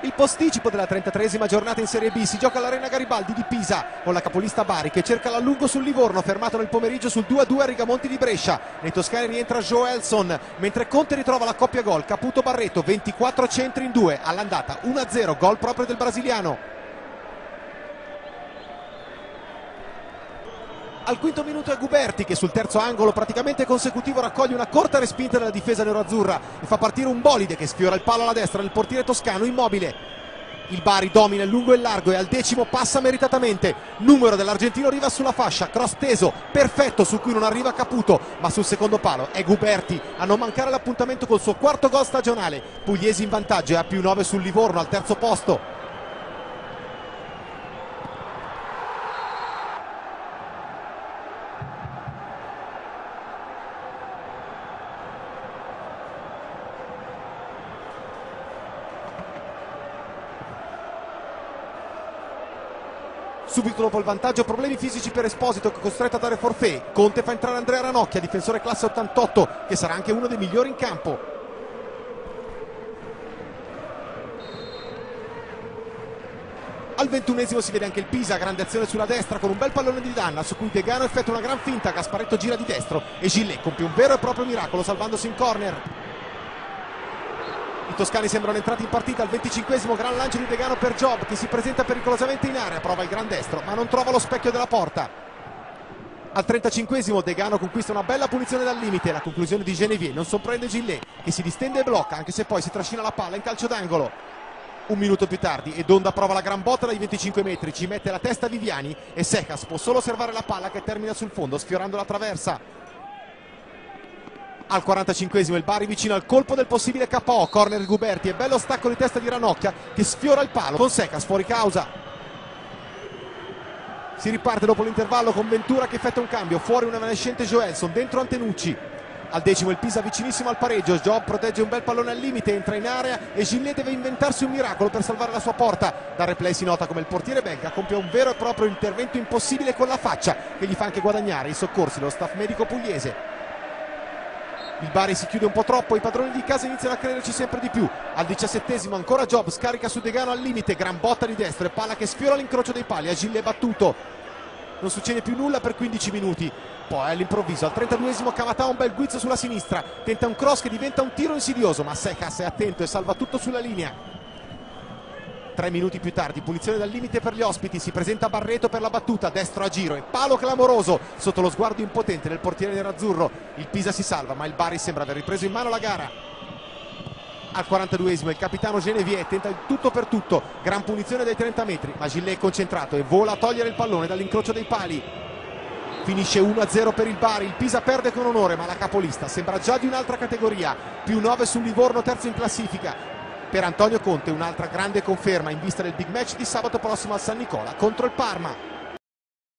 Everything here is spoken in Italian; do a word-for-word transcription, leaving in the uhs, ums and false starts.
Il posticipo della trentatreesima giornata in Serie B si gioca all'Arena Garibaldi di Pisa con la capolista Bari che cerca l'allungo sul Livorno, fermato nel pomeriggio sul due a due a Rigamonti di Brescia. Nei toscani rientra Joelson, mentre Conte ritrova la coppia gol Caputo Barreto, ventiquattro centri in due, all'andata uno a zero, gol proprio del brasiliano. Al quinto minuto è Guberti che sul terzo angolo praticamente consecutivo raccoglie una corta respinta della difesa neroazzurra e fa partire un bolide che sfiora il palo alla destra del portiere toscano immobile. Il Bari domina il lungo e il largo e al decimo passa meritatamente. Numero dell'argentino Rivas sulla fascia, cross teso, perfetto su cui non arriva Caputo, ma sul secondo palo è Guberti a non mancare l'appuntamento col suo quarto gol stagionale. Pugliesi in vantaggio e a più nove sul Livorno al terzo posto. Subito dopo il vantaggio problemi fisici per Esposito che è costretto a dare forfait. Conte fa entrare Andrea Ranocchia, difensore classe ottantotto, che sarà anche uno dei migliori in campo. Al ventunesimo si vede anche il Pisa, grande azione sulla destra con un bel pallone di Danna su cui Degano effettua una gran finta, Gasparetto gira di destro e Gillet compie un vero e proprio miracolo salvandosi in corner. I toscani sembrano entrati in partita. Al venticinquesimo gran lancio di Degano per Job che si presenta pericolosamente in area, prova il gran destro ma non trova lo specchio della porta. Al trentacinquesimo Degano conquista una bella punizione dal limite, la conclusione di Genevieve non sorprende Gillet che si distende e blocca, anche se poi si trascina la palla in calcio d'angolo. Un minuto più tardi Edonda prova la gran botta dai venticinque metri, ci mette la testa Viviani e Secas può solo osservare la palla che termina sul fondo sfiorando la traversa. Al quarantacinquesimo il Bari vicino al colpo del possibile K O, corner Guberti e bello stacco di testa di Ranocchia che sfiora il palo con Secas fuori causa. Si riparte dopo l'intervallo con Ventura che effettua un cambio, fuori un evanescente Joelson, dentro Antenucci. Al decimo il Pisa vicinissimo al pareggio, Job protegge un bel pallone al limite, entra in area e Gillet deve inventarsi un miracolo per salvare la sua porta. Dal replay si nota come il portiere belga compie un vero e proprio intervento impossibile con la faccia che gli fa anche guadagnare i soccorsi dello staff medico pugliese. Il Bari si chiude un po' troppo, i padroni di casa iniziano a crederci sempre di più. Al diciassettesimo ancora Job scarica su Degano al limite, gran botta di destra e palla che sfiora l'incrocio dei pali, a Gillet battuto. Non succede più nulla per quindici minuti. Poi all'improvviso al trentaduesimo Cavatà un bel guizzo sulla sinistra, tenta un cross che diventa un tiro insidioso, ma Secas è attento e salva tutto sulla linea. Tre minuti più tardi, punizione dal limite per gli ospiti, si presenta Barreto per la battuta, destro a giro e palo clamoroso sotto lo sguardo impotente del portiere nerazzurro. Il Pisa si salva, ma il Bari sembra aver ripreso in mano la gara. Al quarantaduesimo il capitano Genevieve tenta il tutto per tutto, gran punizione dai trenta metri, ma Gillet è concentrato e vola a togliere il pallone dall'incrocio dei pali. Finisce uno a zero per il Bari, il Pisa perde con onore, ma la capolista sembra già di un'altra categoria, più nove sul Livorno, terzo in classifica. Per Antonio Conte un'altra grande conferma in vista del big match di sabato prossimo al San Nicola contro il Parma.